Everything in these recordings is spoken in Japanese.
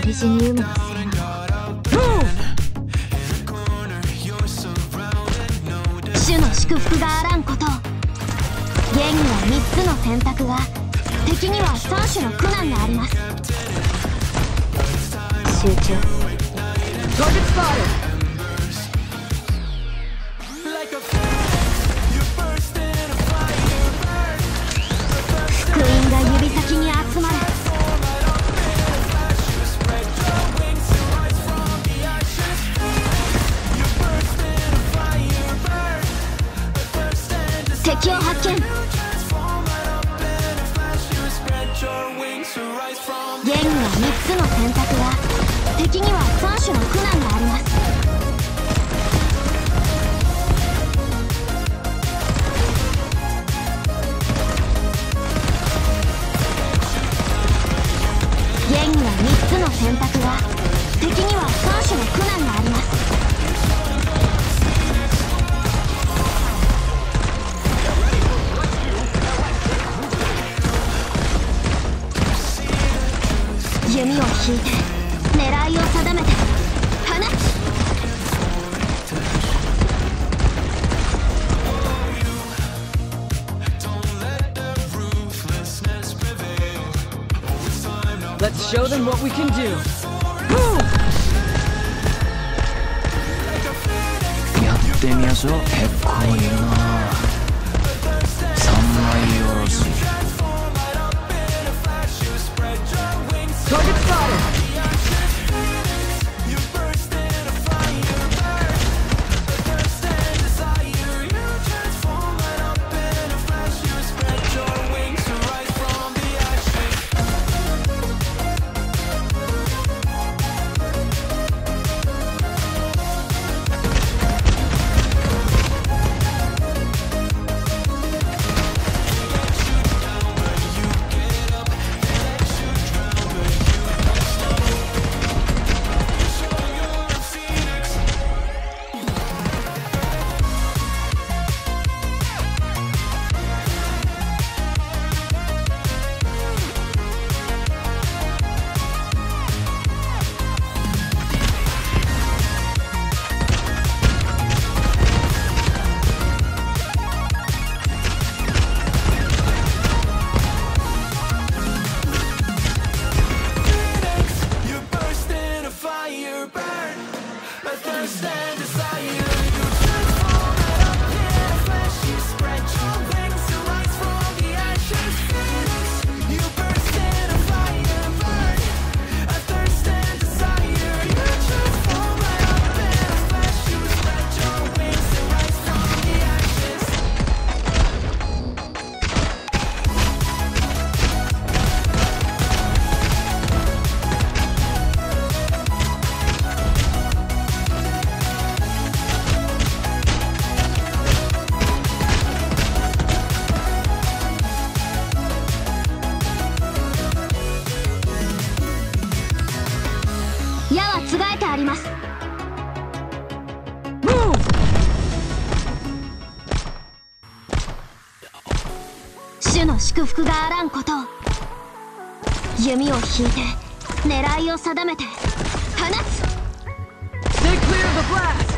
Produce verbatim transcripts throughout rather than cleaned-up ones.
リジニウムの性能、主の祝福があらんこと。現にはみっつの選択が、敵にはさん種の苦難があります。集中。福音が指先に集まる。敵を発見。現にはみっつの選択が、敵にはさん種の苦難があります。現にはみっつの選択が、敵にはさん種の苦難があります。弓を引いて狙いを定めて放つ。 Let's show them what we can do. やってみやしょ。結構いるな。三枚おろし。 Target spotted.主の祝福があらんことを。弓を引いて狙いを定めて放つ。 Stay clear of the blast.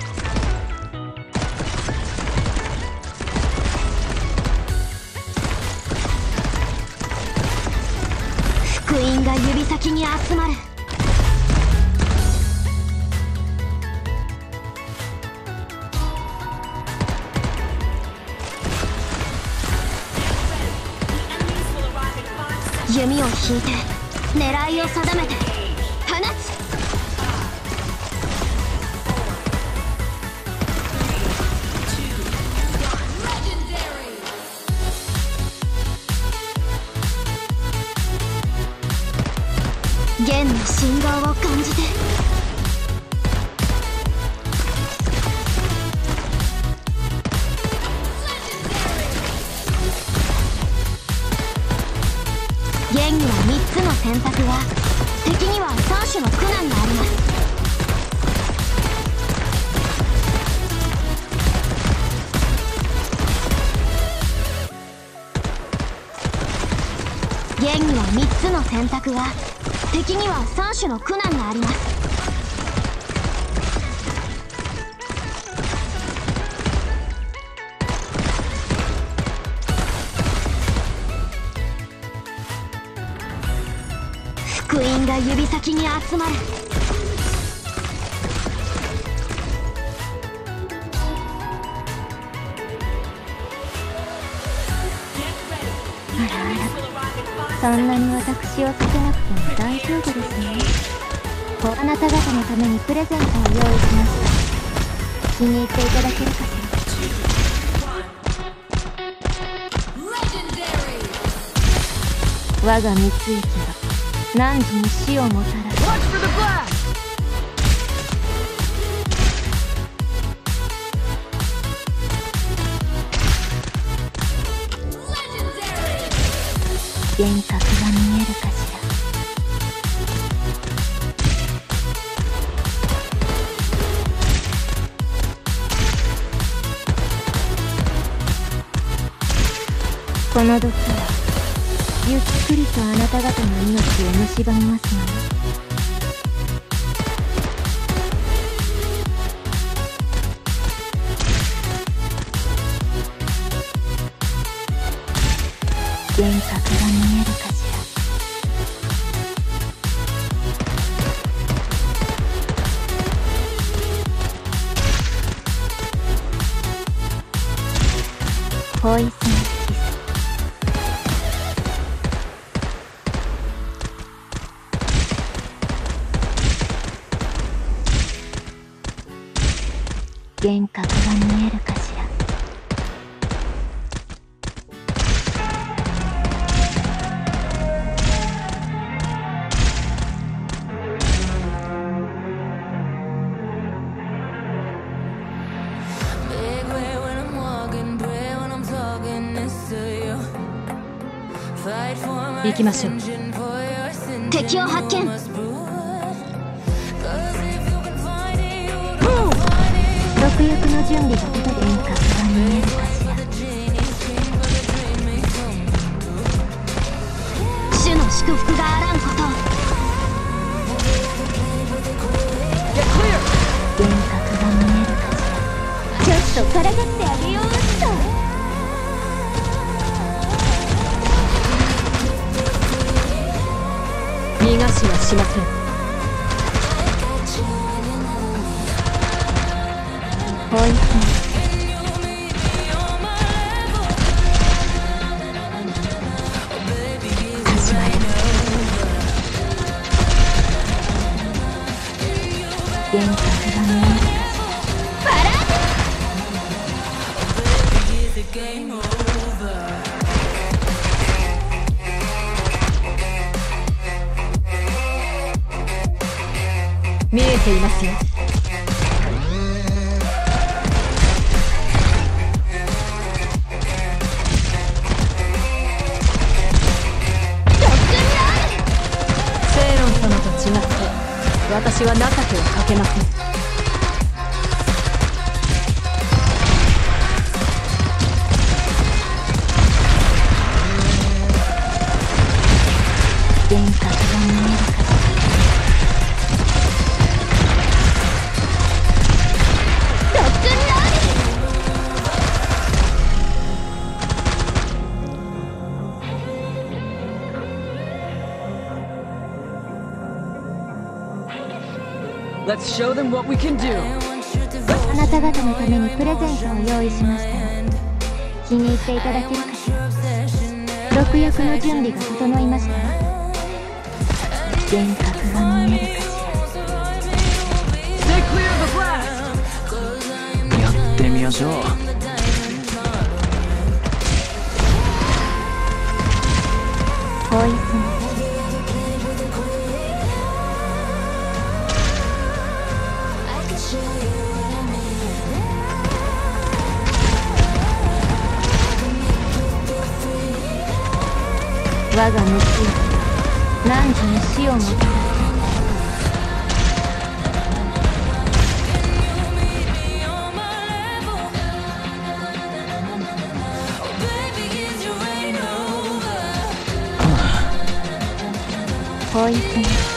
福音が指先に集まる。弓を引いて狙いを定めて放つ。弦の振動を感じて。弦にはみっつの選択が、敵にはさん種の苦難があります。弦にはみっつの選択が、 敵にはさん種の苦難があります。福音が指先に集まる。 あらあら、そんなに私を避けなくても大丈夫ですね。あなた方のためにプレゼントを用意しました。気に入っていただけるかしら。我が三つ行きが汝に死をもたらす。幻覚が見えるかしら。この時はゆっくりとあなた方の命を蝕みますのね。幻覚が見えるかしら。ポイズンキス。幻覚が見えるかしら。 行きましょう。 敵を発見。 毒薬の準備が出た。幻覚が見えるかしら。 主の祝福があらんこと。 幻覚が見えるかしら。ちょっとからかってあげようっと。 逃がしはしません。 ポイズン。始まる。幻覚が見えるかしら。バラード。 見えていますよ。私は情けをかけません。 幻覚が見えるかしら。ロックンロール。 Let's show them what we can do. あなた方のためにプレゼントを用意しましたの。気に入っていただけるかしら。毒薬の準備が整いましたわ。幻覚が見えるかしら。やってみましょう。 ポイズン。我が無知何時に死をもたらす。ポイズン。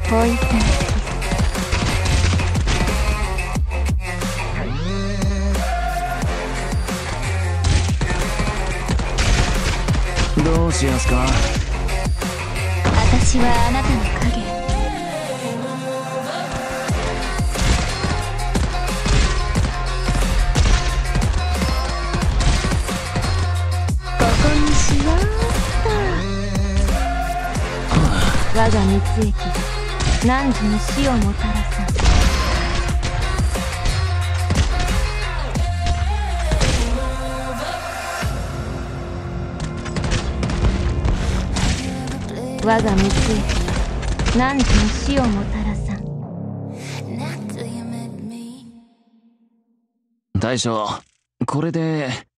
ポイズンどうしやすか。 私はあなたの影。ここにしようっと。我が蜜液が汝に死をもたらさん。我が蜜液が汝に死をもたらさん。 大将、これで